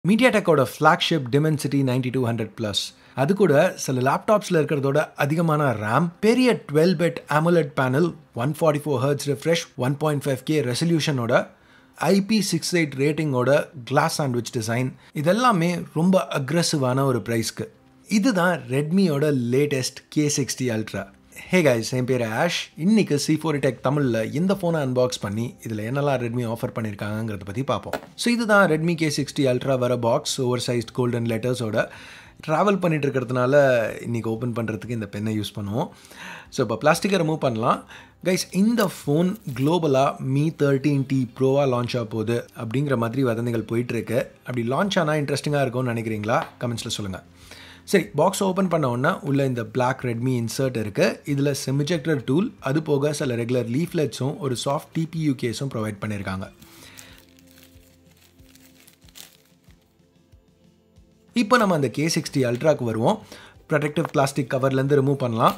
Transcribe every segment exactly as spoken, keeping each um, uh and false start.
Mediatek oda flagship Dimensity ninety-two hundred plus. அது கூட சில லேப்டாப்ஸ்ல இருக்கிறதோட அதிகமான RAM, பெரிய twelve bit AMOLED panel, one forty-four hertz refresh, one point five K resolution ஓட I P sixty-eight rating ஓட glass sandwich design, இதெல்லாமே ரொம்ப அக்ரெசிவான ஒரு பிரைஸ்க்கு. இதுதான் Redmi ஓட latest K sixty Ultra. Hey guys, என் பேர் ஆஷ். இன்னைக்கு C four Tech தமிழில் இந்த ஃபோனை அன்பாக்ஸ் பண்ணி இதில் என்னெல்லாம் ரெட்மி ஆஃபர் பண்ணியிருக்காங்கிறத பற்றி பார்ப்போம். ஸோ இதுதான் Redmi K sixty Ultra வர பாக்ஸ், ஓவர் சைஸ்ட் கோல்டன் லெட்டர்ஸோட. ட்ராவல் பண்ணிட்டு இருக்கிறதுனால இன்றைக்கி ஓப்பன் பண்ணுறதுக்கு இந்த பென்னை யூஸ் பண்ணுவோம். ஸோ இப்போ பிளாஸ்டிக்கை ரிமூவ் பண்ணலாம். கைஸ், இந்த ஃபோன் குளோபலாக மீ தேர்ட்டீன் டி ப்ரோவாக லான்ச் ஆக போகுது அப்படிங்கிற மாதிரி வதந்திகள் போயிட்டுருக்கு. அப்படி லான்ச் ஆனால் இன்ட்ரெஸ்டிங்காக இருக்கும்னு நினைக்கிறீங்களா? கமெண்ட்ஸில் சொல்லுங்கள். சரி, பாக்ஸ் ஓப்பன் பண்ண உடனே உள்ள இந்த பிளாக் ரெட்மி இன்சர்ட் இருக்குது. இதில் செமிஜெக்டர் டூல், அது போக சில ரெகுலர் லீஃப்லெட்ஸும் ஒரு சாஃப்ட் டிபியூ கேஸும் ப்ரொவைட் பண்ணியிருக்காங்க. இப்போ நம்ம அந்த K sixty அல்ட்ராக்கு வருவோம். ப்ரொடெக்டிவ் பிளாஸ்டிக் கவர்லேருந்து ரிமூவ் பண்ணலாம்.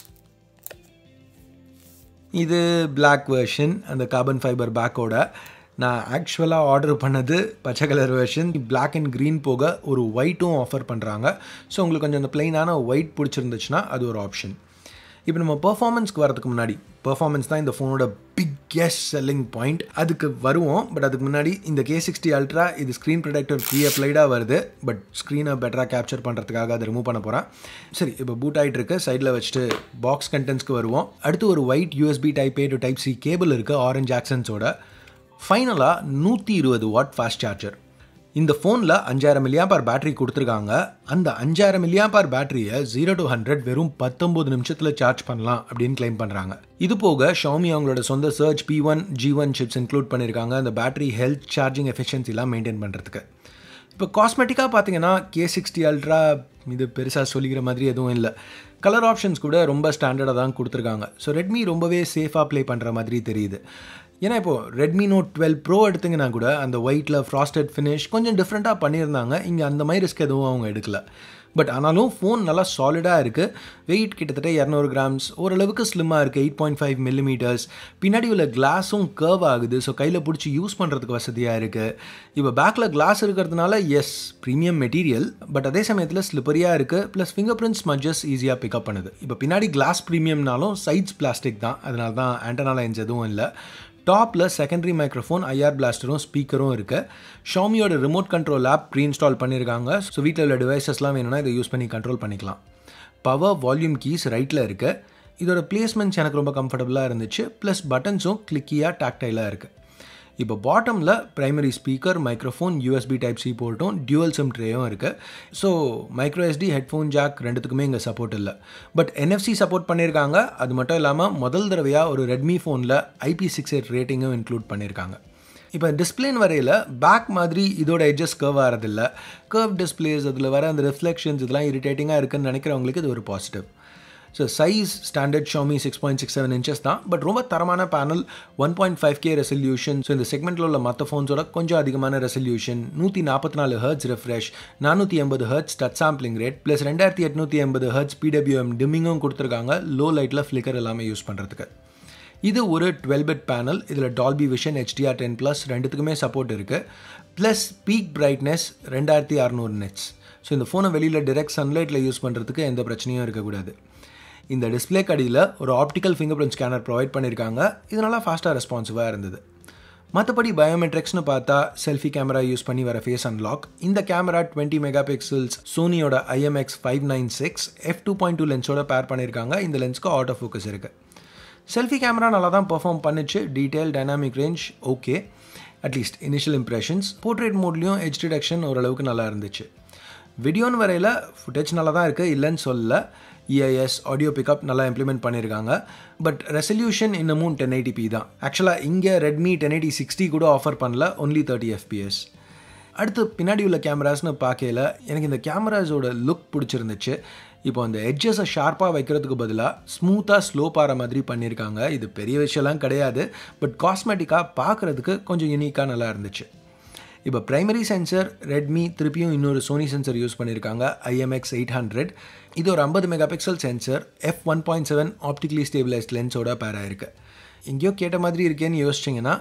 இது பிளாக் வெர்ஷன், அந்த கார்பன் ஃபைபர் பேக்கோட. நான் ஆக்சுவலாக ஆர்டர் பண்ணது பச்சை colour version. Black and green போக ஒரு ஒயிட்டும் ஆஃபர் பண்ணுறாங்க. ஸோ உங்களுக்கு கொஞ்சம் அந்த பிளெயினான ஒயிட் பிடிச்சிருந்துச்சுன்னா அது ஒரு ஆப்ஷன். இப்போ நம்ம பெர்ஃபார்மன்ஸ்க்கு வரதுக்கு முன்னாடி, பெர்ஃபார்மன்ஸ் தான் இந்த ஃபோனோட பிக்கெஸ்ட் செல்லிங் பாயிண்ட், அதுக்கு வருவோம். பட் அதுக்கு முன்னாடி இந்த K sixty Ultra இது ஸ்க்ரீன் ப்ரொடெக்டர் ப்ரீ அப்ளைடாக வருது. பட் ஸ்க்ரீனை பெட்டராக கேப்சர் பண்ணுறதுக்காக அதை ரிமூவ் பண்ண போகிறேன். சரி, இப்போ பூட் ஆகிட்டு இருக்கு. சைடில் வச்சுட்டு பாக்ஸ் கண்டென்ட்ஸ்க்கு வருவோம். அடுத்து ஒரு white USB type A to type C cable இருக்குது, ஆரஞ்ச் ஆக்சன்ஸோட. ஃபைனலாக நூற்றி இருபது வாட் ஃபாஸ்ட் சார்ஜர். இந்த ஃபோனில் அஞ்சாயிரம் மில்லியாம்பார் பேட்டரி கொடுத்துருக்காங்க. அந்த அஞ்சாயிரம் மில்லியாம்பார் பேட்டரியை ஜீரோ டு ஹண்ட்ரட் வெறும் பத்தொம்போது நிமிஷத்தில் சார்ஜ் பண்ணலாம் அப்படின்னு கிளைம் பண்ணுறாங்க. இது போக ஷாமி அவங்களோட சொந்த surge P one G one chips include பண்ணியிருக்காங்க, அந்த பேட்டரி ஹெல்த் சார்ஜிங் எஃபிஷியன்சிலாம் மெயின்டைன் பண்ணுறதுக்கு. இப்போ காஸ்மெட்டிக்காக பார்த்தீங்கன்னா K sixty Ultra இது பெருசாக சொல்லிக்கிற மாதிரி எதுவும் இல்லை. கலர் ஆப்ஷன்ஸ் கூட ரொம்ப ஸ்டாண்டர்டாக தான் கொடுத்துருக்காங்க. ஸோ ரெட்மி ரொம்பவே சேஃபாக ப்ளே பண்ணுற மாதிரி தெரியுது. ஏன்னா இப்போது Redmi Note twelve Pro எடுத்திங்கன்னா கூட அந்த ஒயிட்டில் ஃப்ராஸ்டட் ஃபினிஷ் கொஞ்சம் டிஃப்ரெண்ட்டாக பண்ணியிருந்தாங்க. இங்கே அந்த மாதிரி ரிஸ்க் எதுவும் அவங்க எடுக்கல. பட் ஆனாலும் ஃபோன் நல்லா சாலிடாக இருக்குது. வெயிட் கிட்டத்தட்ட இரநூறு கிராம்ஸ், ஓரளவுக்கு ஸ்லிம்மாக இருக்குது. Eight point five millimetres. பின்னாடி உள்ள கிளாஸும் கர்வ் ஆகுது. ஸோ கையில் பிடிச்சி யூஸ் பண்ணுறதுக்கு வசதியாக இருக்குது. இப்போ பேக்கில் கிளாஸ் இருக்கிறதுனால எஸ், ப்ரீமியம் மெட்டீரியல், பட் அதே சமயத்தில் ஸ்லிப்பரியாக இருக்குது. ப்ளஸ் ஃபிங்கர் பிரிண்ட் ஸ்மட்ஜஸ் ஈஸியாக பிக்கப் பண்ணுது. இப்போ பின்னாடி கிளாஸ் ப்ரீமியம்னாலும் சைட்ஸ் பிளாஸ்டிக் தான், அதனால தான் ஆண்டனா லைன்ஸ் எதுவும் இல்லை. டாப்பில் செகண்டரி மைக்ரோஃபோன், ஐஆர் பிளாஸ்டரும் ஸ்பீக்கரும் இருக்குது. ஷாமியோட remote control app pre install பண்ணியிருக்காங்க. ஸோ வீட்டில் உள்ள டிவைசஸ்லாம் வேணும்னா இதை யூஸ் பண்ணி கண்ட்ரோல் பண்ணிக்கலாம். பவர் வால்யூம் கீஸ் ரைட்டில் இருக்குது. இதோட பிளேஸ்மெண்ட்ஸ் எனக்கு ரொம்ப கம்ஃபர்டபுளாக இருந்துச்சு. ப்ளஸ் பட்டன்ஸும் கிளிக்கியாக டாக்டைலாக இருக்குது. இப்போ பாட்டமில் primary speaker, microphone, USB type C போர்ட்டும் டியூவல் சிம் ட்ரேயும் இருக்குது. So micro SD, headphone jack ரெண்டுத்துக்குமே இங்கே சப்போர்ட் இல்லை. But N F C support பண்ணியிருக்காங்க. அது மட்டும் இல்லாமல் முதல் தடவையாக ஒரு ரெட்மி ஃபோனில் I P sixty-eight ரேட்டிங்கும் இன்க்ளூட் பண்ணியிருக்காங்க. இப்போ டிஸ்பிளேன்னு வரையில் பேக் மாதிரி இதோட எட்ஜஸ் கர்வ் ஆகிறதில்ல. கர்வ் டிஸ்பிளேஸ், அதில் வர அந்த ரிஃப்ளெக்ஷன்ஸ் இதெல்லாம் இரிட்டேட்டிங்காக இருக்குன்னு நினைக்கிறவங்களுக்கு இது ஒரு positive. So size standard Xiaomi six point six seven inches தான். பட் ரொம்ப தரமான panel, one point five K resolution. So இந்த செக்மெண்ட்டில் உள்ள மற்ற ஃபோன்ஸோட கொஞ்சம் அதிகமான ரெசல்யூஷன், நூற்றி நாற்பத்தி நாலு ஹர்ட்ஸ் ரெஃப்ரெஷ், நானூற்றி எண்பது hertz touch sampling rate, plus ரெண்டாயிரத்தி எட்நூற்றி எண்பது ஹர்ட்ஸ் P W M டிம்மிங்கும் கொடுத்துருக்காங்க, லோ லைட்டில் ஃப்ளிக்கர் எல்லாமே யூஸ் பண்ணுறதுக்கு. இது ஒரு டுவெல் பிட் பேனல். இதில் Dolby Vision, H D R ten plus ரெண்டுத்துக்குமே சப்போர்ட் இருக்குது. ப்ளஸ் பீக் பிரைட்னஸ் ரெண்டாயிரத்தி அறநூறு நெட்ஸ். ஸோ இந்த ஃபோனை வெளியில் டிரெக்ட் சன்லைட்டில் யூஸ் பண்ணுறதுக்கு எந்த பிரச்சனையும் இருக்கக்கூடாது. இந்த டிஸ்பிளே கடியில் ஒரு optical fingerprint scanner provide பண்ணியிருக்காங்க. இதனால் ஃபாஸ்ட்டாக ரெஸ்பான்சிவாக இருந்தது. மற்றபடி பயோமெட்ரிக்ஸ்னு பார்த்தா செல்ஃபி கேமரா யூஸ் பண்ணி வர ஃபேஸ் அன்லாக். இந்த கேமரா டுவெண்ட்டி மெகா பிக்சல்ஸ் சோனியோட I M X five ninety-six F two point two லென்ஸோட பேர் பண்ணியிருக்காங்க. இந்த லென்ஸ்க்கு ஆட்டோ ஃபோக்கஸ் இருக்குது. செல்ஃபி கேமரா நல்லா தான் பெர்ஃபார்ம் பண்ணிச்சு. Detail, dynamic range okay, at least initial impressions. Portrait மோட்லேயும் எட்ஜ் டிடெக்ஷன் ஓரளவுக்கு நல்லா இருந்துச்சு. வீடியோன்னு வரையில் ஃபுட்டேஜ் நல்லா தான் இருக்குது, இல்லைன்னு சொல்லல. E I S audio pickup நல்லா இம்ப்ளிமெண்ட் பண்ணியிருக்காங்க. பட் ரெசல்யூஷன் இன்னமும் டென் எயிட்டி பி தான். ஆக்சுவலாக இங்கே ரெட்மி டென் எயிட்டி சிக்ஸ்டி கூட ஆஃபர் பண்ணல, only thirty F P S. அடுத்து பின்னாடி உள்ள கேமராஸ்னு பார்க்கல எனக்கு இந்த கேமராஸோட லுக் பிடிச்சிருந்துச்சு. இப்போ அந்த எட்ஜஸை ஷார்ப்பாக வைக்கிறதுக்கு பதிலாக ஸ்மூத்தாக ஸ்லோப் ஆகிற மாதிரி பண்ணியிருக்காங்க. இது பெரிய விஷயம்லாம் கிடையாது, பட் காஸ்மெட்டிக்காக பார்க்குறதுக்கு கொஞ்சம் யூனிக்காக நல்லா இருந்துச்சு. இப்போ ப்ரைமரி சென்சர் ரெட்மி திருப்பியும் இன்னொரு சோனி சென்சர் யூஸ் பண்ணியிருக்காங்க, I M X eight hundred. இது ஒரு ஐம்பது megapixel sensor, F one point seven optically stabilised லென்ஸோட பேர் ஆயிருக்கு. எங்கேயோ கேட்ட மாதிரி இருக்கேன்னு யோசிச்சிங்கன்னா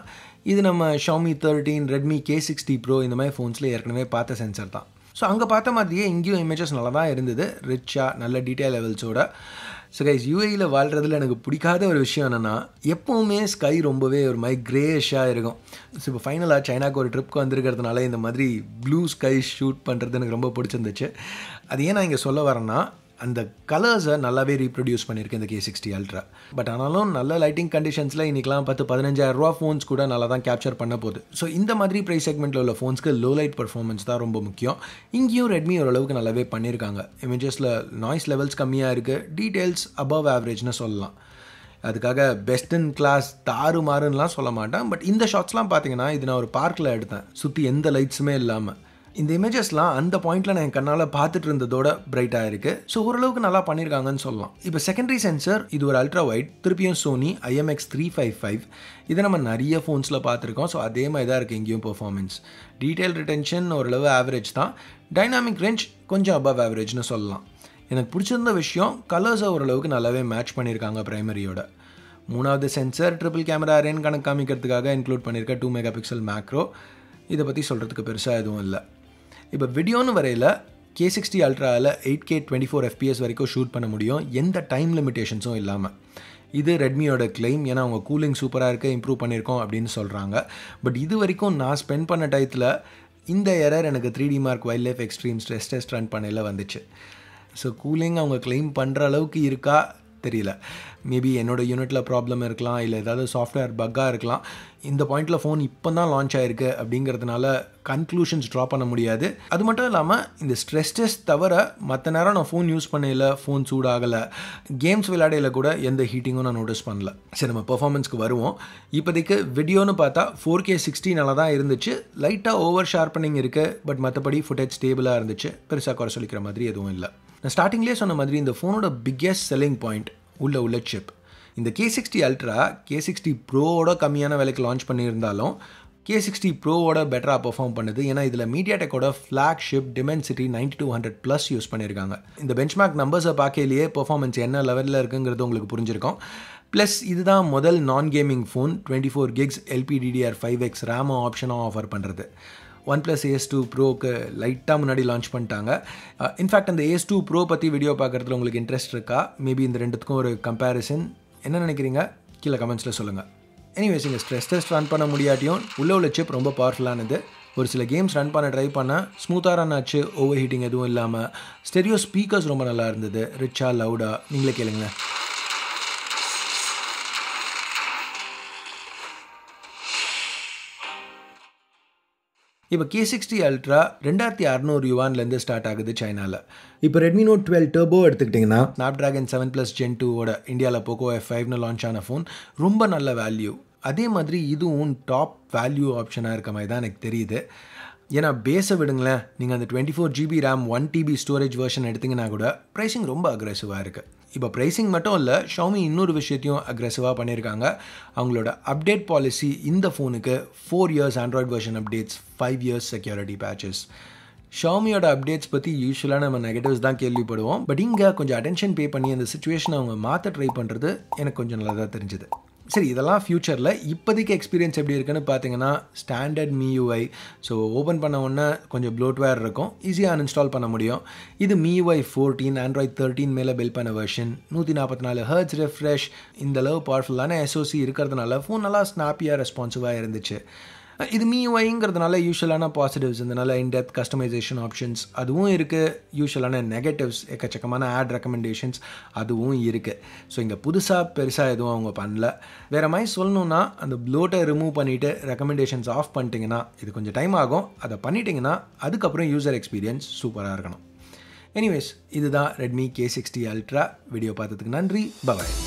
இது நம்ம Xiaomi thirteen, Redmi K sixty Pro இந்த மாதிரி ஃபோன்ஸில் ஏற்கனவே பார்த்த சென்சர் தான். ஸோ அங்கே பார்த்த மாதிரியே இங்கேயும் இமேஜஸ் நல்லா தான் இருந்தது, ரிச்சாக நல்ல டீட்டெயில் லெவல்ஸோட. ஸோ கைஸ், யூஏயில் வாழ்கிறதுல எனக்கு பிடிக்காத ஒரு விஷயம் என்னென்னா, எப்போவுமே ஸ்கை ரொம்பவே ஒரு மாதிரி கிரேஷாக இருக்கும். ஸோ இப்போ ஃபைனலாக சைனாக்கு ஒரு ட்ரிப்க்கு வந்திருக்கிறதுனால இந்த மாதிரி ப்ளூ ஸ்கை ஷூட் பண்ணுறது எனக்கு ரொம்ப பிடிச்சிருந்துச்சு. அது ஏன் நான் இங்கே சொல்ல வரேன்னா, அந்த கலர்ஸை நல்லாவே ரீப்ரொடியூஸ் பண்ணியிருக்கு இந்த K sixty Ultra. பட் ஆனாலும் நல்ல லைட்டிங் கண்டிஷன்ஸில் இன்றைக்கெலாம் பத்து பதினஞ்சாயிரம் ரூபா ஃபோன்ஸ் கூட நல்லா தான் கேப்சர் பண்ண போகுது. ஸோ இந்த மாதிரி ப்ரைஸ் செக்மெண்ட்டில் உள்ள ஃபோன்ஸ்க்கு லோ லைட் பர்ஃபார்மன்ஸ் தான் ரொம்ப முக்கியம். இங்கேயும் ரெட்மி ஓரளவுக்கு நல்லாவே பண்ணியிருக்காங்க. இமேஜஸில் நாய்ஸ் லெவல்ஸ் கம்மியாக இருக்குது, டீட்டெயில்ஸ் அபவ் ஆவரேஜ்னு சொல்லலாம். அதுக்காக பெஸ்ட் இன் கிளாஸ் தாறு மாறுன்னெலாம் சொல்ல மாட்டேன். பட் இந்த ஷாட்ஸ்லாம் பார்த்தீங்கன்னா, இது நான் ஒரு பார்க்கில் எடுத்தேன், சுற்றி எந்த லைட்ஸுமே இல்லாமல். இந்த இமேஜஸ்லாம் அந்த பாயிண்டில் நான் என் கண்ணால் பார்த்துட்டு இருந்ததோட பிரைட்டாக இருக்குது. ஸோ ஓரளவுக்கு நல்லா பண்ணியிருக்காங்கன்னு சொல்லலாம். இப்போ செகண்டரி சென்சர், இது ஒரு அல்ட்ரா வைட், திருப்பியும் Sony I M X three fifty-five. இதை நம்ம நிறைய ஃபோன்ஸில் பார்த்துருக்கோம். ஸோ அதே மாதிரி தான் இருக்குது இங்கேயும் பெர்ஃபார்மன்ஸ். டீட்டெயில் ரிட்டென்ஷன் ஓரளவு ஆவரேஜ் தான். டைனாமிக் ரேஞ்ச் கொஞ்சம் அபவ் ஆவரேஜ்னு சொல்லலாம். எனக்கு பிடிச்சிருந்த விஷயம், கலர்ஸை ஓரளவுக்கு நல்லாவே மேட்ச் பண்ணியிருக்காங்க ப்ரைமரியோட. மூணாவது சென்சர் ட்ரிபிள் கேமரா அரேன்னு கணக்கு காமிக்கிறதுக்காக இன்க்ளூட் பண்ணியிருக்க டூ மெகா பிக்சல் மேக்ரோ. இதை பற்றி சொல்கிறதுக்கு பெருசாக எதுவும் இல்லை. இப்போ வீடியோன்னு வரையில் K sixty Ultraவில் eight K twenty four F P S வரைக்கும் ஷூட் பண்ண முடியும், எந்த டைம் லிமிட்டேஷன்ஸும் இல்லாமல். இது ரெட்மியோட கிளைம். ஏன்னா அவங்க கூலிங் சூப்பராக இருக்குது, இம்ப்ரூவ் பண்ணியிருக்கோம் அப்படின்னு சொல்கிறாங்க. பட் இது வரைக்கும் நான் ஸ்பெண்ட் பண்ண டயத்தில் இந்த எரர் எனக்கு three D mark wildlife extreme stress test run பண்ணையில் வந்துச்சு. ஸோ கூலிங் அவங்க கிளைம் பண்ணுற அளவுக்கு இருக்கா தெரியல. மேபி என்னோடய யூனிட்டில் ப்ராப்ளம் இருக்கலாம், இல்லை ஏதாவது சாஃப்ட்வேர் பக்காக இருக்கலாம். இந்த பாயிண்டில் ஃபோன் இப்போ தான் லான்ச் ஆகிருக்கு அப்படிங்கிறதுனால கன்க்ளூஷன்ஸ் ட்ரா பண்ண முடியாது. அது மட்டும் இல்லாமல் இந்த ஸ்ட்ரெஸ் டெஸ்ட் தவிர மற்ற நேரம் நான் ஃபோன் யூஸ் பண்ணல, ஃபோன் சூடாகலை, கேம்ஸ் விளையாடையில் கூட எந்த ஹீட்டிங்கும் நான் நோட்டீஸ் பண்ணல. சரி, நம்ம பெர்ஃபார்மன்ஸ்க்கு வருவோம். இப்போதைக்கு வீடியோன்னு பார்த்தா ஃபோர் கே சிக்ஸ்டி நல்லா தான் இருந்துச்சு. லைட்டாக ஓவர் ஷார்ப்பனிங் இருக்குது, பட் மற்றபடி ஃபுட்டேஜ் ஸ்டேபிளாக இருந்துச்சு. பெருசாக குறை சொல்லிக்கிற மாதிரி எதுவும் இல்லை. நான் ஸ்டார்டிங்லேயே சொன்ன மாதிரி இந்த ஃபோனோட பிக்கெஸ்ட் செல்லிங் பாயிண்ட் உள்ள உள்ள சிப். இந்த K sixty Ultra K sixty Proவோட கம்மியான விலைக்கு லான்ச் பண்ணியிருந்தாலும் K sixty Proவோட பெட்டராக பெர்ஃபார்ம் பண்ணுது. ஏன்னா இதில் மீடியாடெக்கோட flagship Dimensity ninety two hundred plus use பண்ணியிருக்காங்க. இந்த பெஞ்ச்மார்க் நம்பர்ஸை பார்க்கலையே பெர்ஃபார்மன்ஸ் என்ன லெவலில் இருக்குங்கிறது உங்களுக்கு புரிஞ்சிருக்கும். ப்ளஸ் இதுதான் முதல் நான் gaming phone twenty four gigs L P D D R five X RAM ஆப்ஷனாக ஆஃபர் பண்ணுறது. ஒன் ப்ளஸ் ஏஸ் டூ ப்ரோக்கு லைட்டாக முன்னாடி லான்ச் பண்ணிட்டாங்க. இன்ஃபேக்ட் அந்த ஏஸ் டூ ப்ரோ பற்றி வீடியோ பார்க்குறதுல உங்களுக்கு இன்ட்ரெஸ்ட் இருக்கா? மேபி இந்த ரெண்டுத்துக்கும் ஒரு கம்பேரிசன் என்ன நினைக்கிறீங்க கீழே கமெண்ட்ஸில் சொல்லுங்கள். எனிவேஸ், இங்கே ஸ்ட்ரெஸ் டெஸ்ட் ரன் பண்ண முடியாட்டியும் உள்ள உள்ள சிப் ரொம்ப பவர்ஃபுல்லானது. ஒரு சில கேம்ஸ் ரன் பண்ண ட்ரை பண்ண ஸ்மூத்தாக ரன் ஆச்சு, ஓவர் ஹீட்டிங் எதுவும் இல்லாமல். ஸ்டெரியோ ஸ்பீக்கர்ஸ் ரொம்ப நல்லா இருந்தது, ரிச்சாக லவுடாக. நீங்களே கேளுங்க. இப்போ K sixty Ultra ரெண்டாயிரத்தி அறுநூறு யுவான்லேருந்து ஸ்டார்ட் ஆகுது சைனாவில். இப்போ ரெட்மி நோட் டுவெல் டர்போ எடுத்துக்கிட்டிங்கன்னா Snapdragon செவன் ப்ளஸ் ஜென் டூவோட இந்தியாவில் போக்கோ எஃப் ஃபைவ்னு லான்ச் ஆன ஃபோன் ரொம்ப நல்ல வேல்யூ. அதே மாதிரி இதுவும் டாப் வேல்யூ ஆப்ஷனாக இருக்க மாதிரி தான் எனக்கு தெரியுது. ஏன்னா பேஸை விடுங்களேன், நீங்கள் அந்த twenty four GB RAM one TB storage version எடுத்திங்கன்னா கூட ப்ரைஸிங் ரொம்ப அக்ரெசிவாக இருக்குது. இப்போ ப்ரைஸிங் மட்டும் இல்லை, Xiaomi இன்னொரு விஷயத்தையும் அக்ரெசிவாக பண்ணியிருக்காங்க. அவங்களோட அப்டேட் பாலிசி இந்த ஃபோனுக்கு four years Android version updates, five years security patches. ஷாமியோட அப்டேட்ஸ் பற்றி யூஸ்வலாக நம்ம நெகட்டிவ்ஸ் தான் கேள்விப்படுவோம். பட் இங்கே கொஞ்சம் அட்டென்ஷன் பே பண்ணி அந்த சுச்சுவேஷனை அவங்க மாற்ற ட்ரை பண்ணுறது எனக்கு கொஞ்சம் நல்லா தான் தெரிஞ்சுது. சரி, இதெல்லாம் ஃப்யூச்சரில். இப்போதைக்கு எக்ஸ்பீரியன்ஸ் எப்படி இருக்குன்னு பார்த்தீங்கன்னா, standard M I U I. So open பண்ண உடனே கொஞ்சம் ப்ளோட்வேர் இருக்கும், ஈஸியாக அன்இன்ஸ்டால் பண்ண முடியும். இது M I U I fourteen Android thirteen மேலே பில்ட் பண்ண வெர்ஷன். நூற்றி நாற்பத்தி நாலு ஹெர்ட்ஸ் ரெஃப்ரெஷ். இந்த அளவு பவர்ஃபுல்லான S O C இருக்கிறதுனால ஃபோன் நல்லா ஸ்னாப்பியாக ரெஸ்பான்சிவாக இருந்துச்சு. இது M I U I-ங்கிறதுனால யூஷுவலான பாசிட்டிவ்ஸ், இதனால இன்டெப்த் கஸ்டமைசேஷன் ஆப்ஷன்ஸ் அதுவும் இருக்குது. யூஷுவலான நெகட்டிவ்ஸ், எக்கச்சக்கமான ஆட் ரெக்கமெண்டேஷன்ஸ் அதுவும் இருக்குது. ஸோ இங்கே புதுசாக பெருசாக எதுவும் அவங்க பண்ணல. வேறு மாதிரி சொல்லணுன்னா, அந்த ப்ளோட்டை ரிமூவ் பண்ணிவிட்டு ரெக்கமெண்டேஷன்ஸ் ஆஃப் பண்ணிட்டீங்கன்னா இது கொஞ்சம் டைம் ஆகும். அதை பண்ணிட்டீங்கன்னா அதுக்கப்புறம் யூசர் எக்ஸ்பீரியன்ஸ் சூப்பராக இருக்கணும். எனிவேஸ், இதுதான் Redmi K sixty Ultra. Video பார்த்ததுக்கு நன்றி. பாய்.